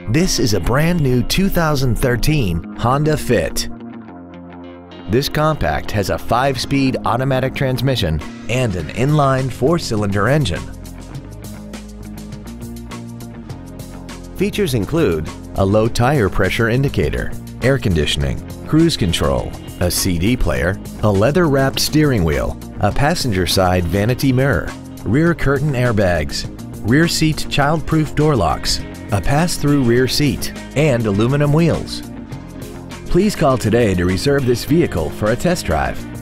This is a brand new 2013 Honda Fit. This compact has a 5-speed automatic transmission and an inline 4-cylinder engine. Features include a low tire pressure indicator, air conditioning, cruise control, a CD player, a leather-wrapped steering wheel, a passenger side vanity mirror, rear curtain airbags, rear seat child-proof door locks, a pass-through rear seat, and aluminum wheels. Please call today to reserve this vehicle for a test drive.